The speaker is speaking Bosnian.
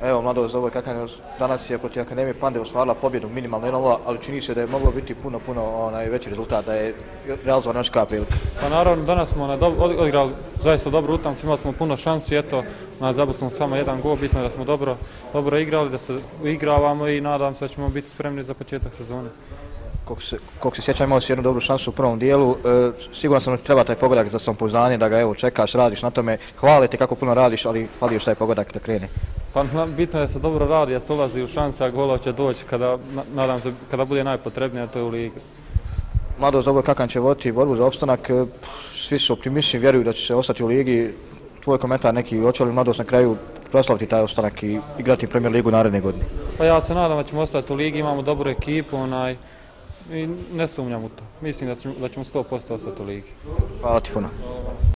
Evo, Mladost, ovo je kakav danas je protiv Akademije Pande ostvarila pobjedu minimalno 1-0, ali čini se da je moglo biti puno veći rezultat, da je realizovan još kakva prilika. Pa naravno, danas smo odigrali zaista dobru utakmicu, imali smo puno šansi, eto, zabili smo samo jedan gol, bitno je da smo dobro igrali, da se uigravamo i nadam se da ćemo biti spremni za početak sezone. Koliko se sjećam, imao si jednu dobru šansu u prvom dijelu, sigurno sam da treba taj pogodak za samopouzdanje, da ga evo čekaš, radiš na tome, hvale ti kako puno radiš, ali fali još taj pogodak da krene. Pa bitno je da se dobro radi, da se ulazi u šanse, a golova će doći nadam se, kada bude najpotrebnije, a to je u ligi. Mladost, ovo je kakav će voditi borbu za opstanak, svi su optimistični, vjeruju da će se ostati u ligi. Tvoj komentar neki, hoće li Mladost na kraju proslaviti taj opstanak i igrati Premier ligu naredne godine? Pa ja se nadam da ćemo ostati u ligi, imamo dobru ekipu i ne sumnjam u to. Mislim da ćemo 100% ostati u ligi. Hvala ti puno.